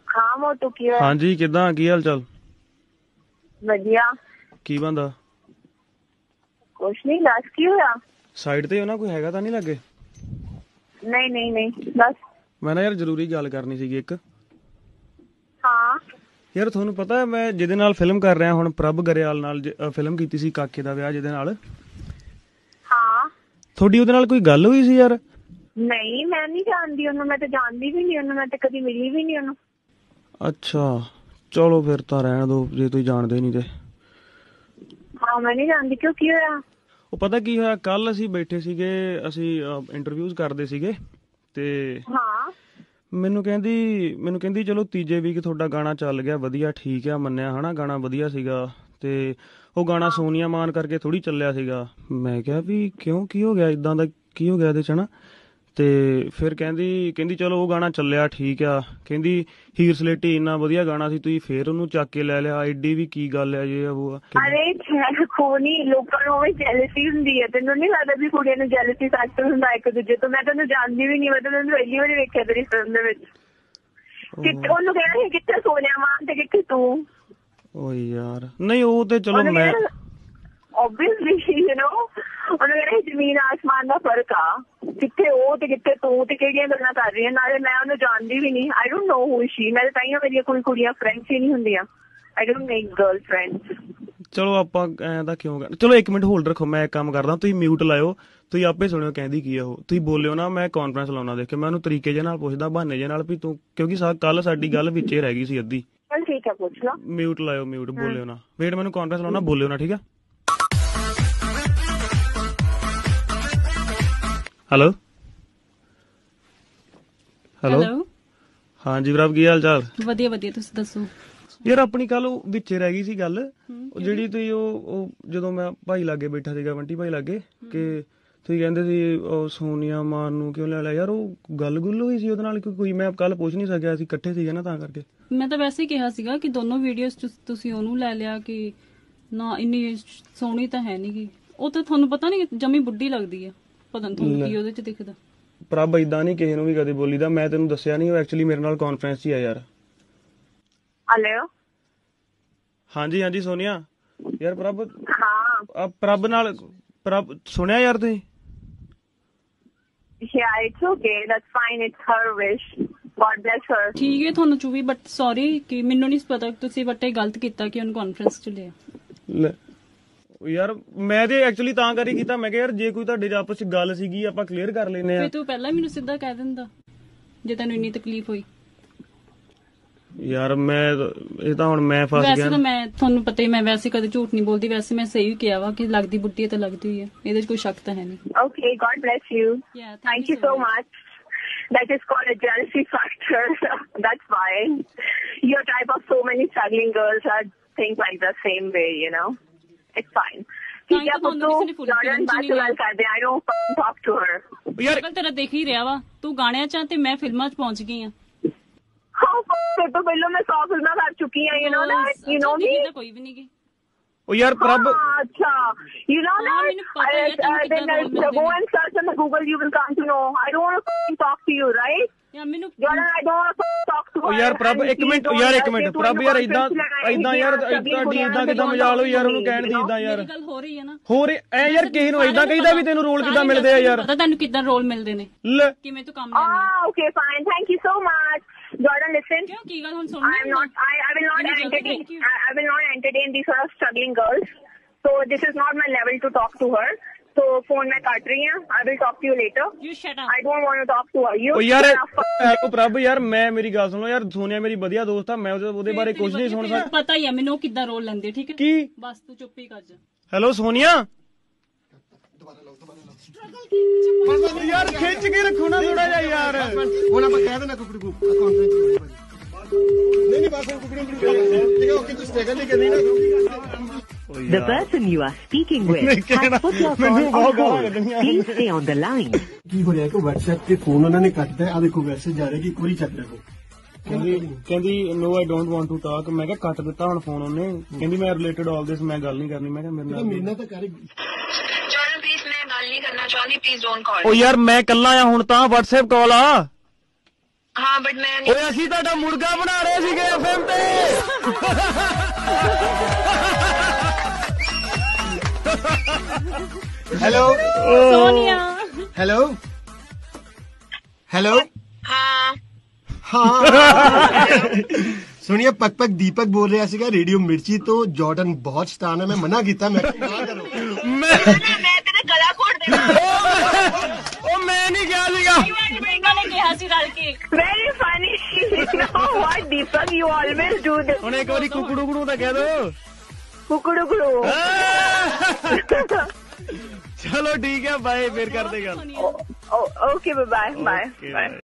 हाँ मोटू की होया? हाँ जी किदां की हाल चाल? वधिया। की बनदा? कुछ नहीं, दस की होया? साइड ते हो ना, कोई हैगा तां नहीं लगे? नहीं नहीं नहीं बस। मैं ना यार जरूरी गल करनी सीगी एक। हाँ यार ਤੁਹਾਨੂੰ ਪਤਾ ਹੈ ਮੈਂ ਜਿਹਦੇ ਨਾਲ ਫਿਲਮ ਕਰ ਰਿਹਾ ਹੁਣ ਪ੍ਰਭ ਗਰੇਵਾਲ ਨਾਲ ਫਿਲਮ ਕੀਤੀ ਸੀ ਕਾਕੇ ਦਾ ਵਿਆਹ ਜਿਹਦੇ ਨਾਲ। हाँ ਤੁਹਾਡੀ ਉਹਦੇ ਨਾਲ ਕੋਈ ਗੱਲ ਹੋਈ ਸੀ ਯਾਰ? नहीं मैं नहीं जानती ਉਹਨੂੰ, मैं तो जानती भी नहीं ਉਹਨੂੰ, मैं तो कभी मिली भी नहीं ਉਹਨੂੰ। ਅੱਛਾ ਚਲੋ ਫਿਰ ਤਾਂ ਰਹਿਣ ਦਿਓ ਜੇ ਤੁਸੀਂ ਜਾਣਦੇ ਨਹੀਂ ਤੇ। हाँ मैं नहीं जानती, क्यों की होया? ਉਹ ਪਤਾ ਕੀ ਹੋਇਆ, ਕੱਲ ਅਸੀਂ ਬੈਠੇ ਸੀਗੇ, ਅਸੀਂ ਇੰਟਰਵਿਊਜ਼ ਕਰਦੇ ਸੀਗੇ ਤੇ हाँ ਮੈਨੂੰ ਕਹਿੰਦੀ ਚਲੋ ਤੀਜੇ ਵੀਕ ਤੁਹਾਡਾ ਗਾਣਾ ਚੱਲ ਗਿਆ ਵਧੀਆ, ਠੀਕ ਆ ਮੰਨਿਆ ਹਨਾ, ਗਾਣਾ ਵਧੀਆ ਸੀਗਾ ਤੇ ਉਹ ਗਾਣਾ ਸੋਨੀਆ ਮਾਨ ਕਰਕੇ ਥੋੜੀ ਚੱਲਿਆ ਸੀਗਾ। ਮੈਂ ਕਿਹਾ ਵੀ ਕਿਉਂ, ਕੀ ਹੋ ਗਿਆ, ਇਦਾਂ ਦਾ ਕੀ ਹੋ ਗਿਆ ਇਹਦੇ ਚ ਹਨਾ। ਤੇ ਫਿਰ ਕਹਿੰਦੀ ਚਲੋ ਉਹ ਗਾਣਾ ਚੱਲਿਆ ਠੀਕ ਆ, ਕਹਿੰਦੀ ਹੀਰ ਸਲੇਟੀ ਇੰਨਾ ਵਧੀਆ ਗਾਣਾ ਸੀ ਤੁਸੀਂ ਫੇਰ ਉਹਨੂੰ ਚੱਕ ਕੇ ਲੈ ਲਿਆ, ਐਡੀ ਵੀ ਕੀ ਗੱਲ ਹੈ ਜੇ ਉਹ। ਅਰੇ ਖੋਨੀ ਲੋਕਾਂ ਨੂੰ ਵੀ ਜੈਲਸੀ ਹੁੰਦੀ ਹੈ, ਤੈਨੂੰ ਨਹੀਂ ਲੱਗਦਾ ਵੀ ਕੁੜੀਆਂ ਨੂੰ ਜੈਲਸੀ ਫੈਕਟਰ ਹੁੰਦਾ ਇੱਕ ਦੂਜੇ ਤੋਂ? ਮੈਂ ਤੈਨੂੰ ਜਾਣਦੀ ਵੀ ਨਹੀਂ, ਮੈਂ ਤੈਨੂੰ ਪਹਿਲੀ ਵਾਰੀ ਵੇਖਿਆ ਤੇਰੀ ਫਿਲਮ ਦੇ ਵਿੱਚ। ਉਹਨੂੰ ਕਹਿਣਾ ਸੀ ਕਿੱਥੇ ਸੋਨੀਆ ਮਾਨ ਤੇ ਕਿੱਥੇ ਤੂੰ? ਓਏ ਯਾਰ ਨਹੀਂ ਉਹ ਤੇ ਚਲੋ ਮੈਂ obviously you know ਉਹਨੂੰ ਕਹਿੰਦਾ ਜ਼ਮੀਨ ਆਸਮਾਨ ਦਾ ਫਰਕ ਆ, ਕਿੱਥੇ ਉਹ ਤੇ ਕਿੱਥੇ ਤੂੰ, ਤੇ ਕਿਹੜੀਆਂ ਗੱਲਾਂ ਕਰ ਰਹੀ ਹੈ। ਨਾਲੇ ਮੈਂ ਉਹਨੂੰ ਜਾਣਦੀ ਵੀ ਨਹੀਂ, ਆਈ ਡੋਂਟ ਨੋ ਹੂ ਸ਼ੀ। ਮੈਂ ਤਾਂ ਮੇਰੀਆਂ ਕੋਈ ਕੁੜੀਆਂ ਫਰੈਂਡਸ ਹੀ ਨਹੀਂ ਹੁੰਦੀਆਂ, I don't make girlfriends. ਚਲੋ ਆਪਾਂ ਐਂ ਦਾ ਕਿਉਂ ਕਰ, ਚਲੋ 1 ਮਿੰਟ ਹੋਲਡ ਰੱਖੋ, ਮੈਂ ਇੱਕ ਕੰਮ ਕਰਦਾ, ਤੁਸੀਂ ਮਿਊਟ ਲਾਇਓ, ਤੁਸੀਂ ਆਪੇ ਸੁਣਿਓ ਕਹਿੰਦੀ ਕੀ ਆ ਉਹ, ਤੁਸੀਂ ਬੋਲਿਓ ਨਾ, ਮੈਂ ਕਾਨਫਰੰਸ ਲਾਉਣਾ ਦੇਖ ਕੇ, ਮੈਂ ਉਹਨੂੰ ਤਰੀਕੇ ਜਿਹੇ ਨਾਲ ਪੁੱਛਦਾ, ਬਹਾਨੇ ਜਿਹੇ ਨਾਲ ਵੀ ਤੂੰ, ਕਿਉਂਕਿ ਕੱਲ ਸਾਡੀ ਗੱਲ ਵਿੱਚੇ ਰਹਿ ਗਈ ਸੀ ਅੱਧੀ। ਚਲ ਠੀਕ ਹੈ ਪੁੱਛ ਲਾ। ਮਿਊਟ ਲਾਇਓ, ਮਿਊਟ ਬੋਲਿਓ ਨਾ, ਵੇਟ ਮੈਨੂੰ ਕਾਨਫਰੰਸ ਲਾਉਣਾ, ਬੋਲਿਓ ਨਾ ਠੀਕ ਆ। ਹੈਲੋ ਹੈਲੋ ਹਾਂਜੀ ਪ੍ਰਭ ਕੀ ਹਾਲ ਚਾਲ? ਵਧੀਆ ਵਧੀਆ, ਤੁਸੀਂ ਦੱਸੋ। ਯਾਰ ਆਪਣੀ ਕੱਲ ਉਹ ਵਿੱਚੇ ਰਹਿ ਗਈ ਸੀ ਗੱਲ, ਉਹ ਜਿਹੜੀ ਤੁਸੀਂ ਉਹ ਜਦੋਂ ਮੈਂ ਭਾਈ ਲਾਗੇ ਬੈਠਾ ਸੀਗਾ, ਬੰਟੀ ਭਾਈ ਲਾਗੇ, ਕਿ ਤੁਸੀਂ ਕਹਿੰਦੇ ਸੀ ਉਹ ਸੋਨੀਆ ਮਾਨ ਨੂੰ ਕਿਉਂ ਲੈ ਲਿਆ, ਯਾਰ ਉਹ ਗੱਲ ਗੁੱਲ ਹੋਈ ਸੀ ਉਹਦੇ ਨਾਲ ਕੋਈ? ਮੈਂ ਕੱਲ ਪੁੱਛ ਨਹੀਂ ਸਕਿਆ, ਅਸੀਂ ਇਕੱਠੇ ਸੀਗੇ ਨਾ ਤਾਂ ਕਰਕੇ। ਮੈਂ ਤਾਂ ਵੈਸੇ ਹੀ ਕਿਹਾ ਸੀਗਾ ਕਿ ਦੋਨੋਂ ਵੀਡੀਓਜ਼ ਤੁਸੀਂ ਉਹਨੂੰ ਲੈ ਲਿਆ, ਕਿ ਨਾ ਇੰਨੀ ਸੋਹਣੀ ਤਾਂ ਹੈ ਨੀ ਗੀ ਉਹ, ਤਾਂ ਤੁਹਾਨੂੰ ਪਤਾ ਨਹੀਂ ਜਮੀ ਬੁੱਢੀ ਲੱਗਦੀ ਆ, ਪਤਾ ਨੀ ਤੁਹਾਨੂੰ ਕੀ ਉਹਦੇ ਚ ਦਿਖਦਾ। ਪ੍ਰਭ ਏਦਾਂ ਨਹੀਂ ਕਿਸੇ ਨੂੰ ਵੀ ਕਦੇ ਬੋਲੀਦਾ, ਮੈਂ ਤੈਨੂੰ ਦੱਸਿਆ ਨਹੀਂ, ਉਹ ਐਕਚੁਅਲੀ ਮੇਰੇ ਨਾਲ ਕਾਨਫਰੰਸ 'ਚ ਹੀ ਆ ਯਾਰ। ਹੈਲੋ ਹਾਂਜੀ ਹਾਂਜੀ ਸੋਨੀਆ, ਯਾਰ ਪ੍ਰਭ ਹਾਂ ਪ੍ਰਭ ਨਾਲ ਸੁਣਿਆ ਯਾਰ ਤੁਸੀਂ? Yeah, it's okay. That's fine. It's her wish. God bless her. ਠੀਕ ਹੈ ਤੁਹਾਨੂੰ ਚੁਵੀ, ਬਟ ਸੌਰੀ ਕਿ ਮੈਨੂੰ ਨਹੀਂ ਪਤਾ ਤੁਸੀਂ ਵੱਟੇ ਗਲਤ ਕੀਤਾ ਕਿ ਉਹਨੂੰ ਕਾਨਫਰੰਸ 'ਚ ਲਿਆ। ਯਾਰ ਮੈਂ ਤੇ ਐਕਚੁਅਲੀ ਤਾਂ ਕਰੀ ਕੀਤਾ, ਮੈਂ ਕਿਹਾ ਯਾਰ ਜੇ ਕੋਈ ਤੁਹਾਡੇ ਆਪਸ ਚ ਗੱਲ ਸੀਗੀ ਆਪਾਂ ਕਲੀਅਰ ਕਰ ਲੈਨੇ ਆ। ਫੇ ਤੂੰ ਪਹਿਲਾਂ ਮੈਨੂੰ ਸਿੱਧਾ ਕਹਿ ਦਿੰਦਾ ਜੇ ਤੈਨੂੰ ਇੰਨੀ ਤਕਲੀਫ ਹੋਈ। ਯਾਰ ਮੈਂ ਇਹ ਤਾਂ ਹੁਣ ਮੈਂ ਫਸ ਗਿਆ। ਵੈਸੇ ਤਾਂ ਮੈਂ ਤੁਹਾਨੂੰ ਪਤਾ ਹੀ, ਮੈਂ ਵੈਸੇ ਕਦੇ ਝੂਠ ਨਹੀਂ ਬੋਲਦੀ, ਵੈਸੇ ਮੈਂ ਸਹੀ ਕਿਹਾ ਵਾ ਕਿ ਲੱਗਦੀ ਬੁੱਢੀ ਹੈ ਤਾਂ ਲੱਗਦੀ ਹੀ ਹੈ, ਇਹਦੇ 'ਚ ਕੋਈ ਸ਼ੱਕ ਤਾਂ ਹੈ ਨਹੀਂ। Okay, God bless you. Yeah, thank you so much. That is called a jealousy factor. That's fine. Your type of so many struggling girls are think like the same way, you know. It's fine. ठीक है पुत्तू, Jordan बात ਗੱਲ ਕਰਦੇ, I don't talk to her. ਯਾਰ ਤੇਰਾ ਦੇਖ ਹੀ ਰਿਹਾ ਵਾ, ਤੂੰ ਗਾਣਿਆਂ 'ਚ ਤੇ ਮੈਂ ਫਿਲਮਾਂ 'ਚ ਪਹੁੰਚ ਗਈ ਆ। ਹਾਂ ਫਿਰ ਤੋਂ ਪਹਿਲਾਂ ਮੈਂ 100 ਫਿਲਮਾਂ ਕਰ ਚੁੱਕੀ ਆ, you know that, you know me. ਕੋਈ ਵੀ ਨਹੀਂ ਗੀ ਉਹ ਯਾਰ ਪ੍ਰਭ ਅੱਛਾ, you know that, then go and search on the Google, you will come to know. I don't want to talk to you, right? ਮੈਨੂੰ Jordan, I don't want to talk to her. ਯਾਰ ਪ੍ਰਭ ਇੱਕ minute ਪ੍ਰਭ ਯਾਰ ਇਦਾਂ ਯਾਰ ਤੁਹਾਡੀ ਇਦਾਂ ਕਿਦਾਂ ਮਜਾਲ ਹੋਈ ਯਾਰ, ਉਹਨੂੰ ਕਹਿਣ ਦੀ ਇਦਾਂ ਯਾਰ ਗੱਲ ਹੋ ਰਹੀ ਹੈ ਨਾ, ਹੋਰ ਐ ਯਾਰ ਕਿਸੇ ਨੂੰ ਇਦਾਂ ਕਹੀਦਾ ਵੀ ਤੈਨੂੰ ਰੋਲ ਕਿਦਾਂ ਮਿਲਦੇ ਆ ਯਾਰ? ਪਤਾ ਤੈਨੂੰ ਕਿਦਾਂ ਰੋਲ ਮਿਲਦੇ ਨੇ, ਕਿਵੇਂ ਤੂੰ ਕੰਮ ਲੈਂਦੀ ਹੈ? Okay fine, thank you so much. Jordan, listen. ਕਿਉਂ ਕੀ ਗੱਲ ਹੁਣ ਸੁਣਨੀ? I will not entertain these sort of struggling girls. So this is not my level to talk to her. So phone मैं काट रही हूँ. I will talk to you later. You shut up. I don't want to talk to her. You. ओ यार प्रभ यार मैं मेरी ਗੱਲ ਸੁਣੋ ਯਾਰ, ਸੋਨੀਆ ਮੇਰੀ ਵਧੀਆ ਦੋਸਤ ਆ, ਮੈਂ ਉਹਦੇ ਬਾਰੇ ਕੁਝ ਨਹੀਂ ਸੁਣ ਸਕਦਾ। ਪਤਾ ਹੀ ਆ ਮੈਨੂੰ ਕਿੱਦਾਂ ਰੋਲ ਲੈਂਦੇ, ਠੀਕ ਹੈ? ਕੀ ਬਸ ਤੂੰ ਚੁੱਪ ਹੀ ਕਰ ਜਾ। ਹੈਲੋ ਸੋਨੀਆ, ਯਾਰ ਖਿੱਚ ਕੇ ਰੱਖੋ ਨਾ ਥੋੜਾ ਜਿਹਾ ਯਾਰ, ਹੁਣ ਆਪਾਂ ਕਹਿ ਦੇਣਾ ਕੁਕੜੀ ਨੂੰ ਕਾਨਫਰੰਸ ਨਹੀਂ ਬਸ ਕੁਕੜੀ ਨੂੰ ਠੀਕ ਹੈ, ਓਕੇ ਤੁਸੀਂ ਸਟੇਗਰ ਨਹੀਂ ਕਰਨੀ ਨਾ। The person you are speaking with has put your call on hold. Please stay on the line. ਕੀ ਹੋ ਰਿਹਾ ਕਿ WhatsApp ਤੇ ਫੋਨ ਉਹਨਾਂ ਨੇ ਕੱਟਦਾ, ਆ ਦੇਖੋ ਮੈਸੇਜ ਜਾ ਰਿਹਾ ਕਿ ਕੋਈ ਚੱਕ ਰੱਖੋ। ਕਹਿੰਦੀ no I don't want to talk। ਮੈਂ ਕਿਹਾ ਕੱਟ ਦਿੱਤਾ ਹੁਣ ਫੋਨ ਉਹਨੇ, ਕਹਿੰਦੀ ਮੈਂ ਰਿਲੇਟਡ ਆਲ ਦਿਸ ਮੈਂ ਗੱਲ ਨਹੀਂ ਕਰਨੀ। ਮੈਂ ਕਿਹਾ ਮੇਰੇ ਨਾਲ ਤਾਂ ਕਰ Jordan please, मैं ਗੱਲ ਨਹੀਂ ਕਰਨਾ ਚਾਹੁੰਦੀ, please don't call। ਉਹ ਯਾਰ ਮੈਂ ਕੱਲਾ ਆ ਹੁਣ ਤਾਂ, WhatsApp ਕਾਲ ਆ। हाँ बट मैं ਓਏ ਅਸੀਂ ਤੁਹਾਡਾ ਮੁਰਗਾ ਬਣਾ ਰਹੇ ਸੀਗੇ FM ਤੇ हेलो सोनिया हेलो हेलो हाँ हाँ ਸੁਣੀਏ ਪਕ ਪਕ ਦੀਪਕ ਬੋਲ ਰਿਹਾ ਸੀਗਾ ਰੇਡੀਓ ਮਿਰਚੀ ਤੋਂ ਜਾਰਡਨ ਬਹੁਤ ਸਟਾਨ ਹੈ ਮੈਂ ਮਨਾ ਕੀਤਾ ਮੈਂ ਕਿਹਾ ਨਾ ਕਰੋ मैं तेरा गला घोट देना ਉਹ ਮੈਂ ਨਹੀਂ ਕਿਹਾ ਸੀਗਾ ਇਹਨਾਂ ਨੇ ਕਿਹਾ ਸੀ ਰਲ ਕੇ very funny you know what Deepak you always do this ਹੁਣ ਇੱਕ ਵਾਰੀ ਕੁਕੜੂ ਕੁੜੂ ਤਾਂ ਕਹਿ ਦੋ कुकड़ू ਚਲੋ ਠੀਕ ਹੈ ਬਾਏ ਫਿਰ ਕਰਦੇ ਗੱਲ okay bye bye bye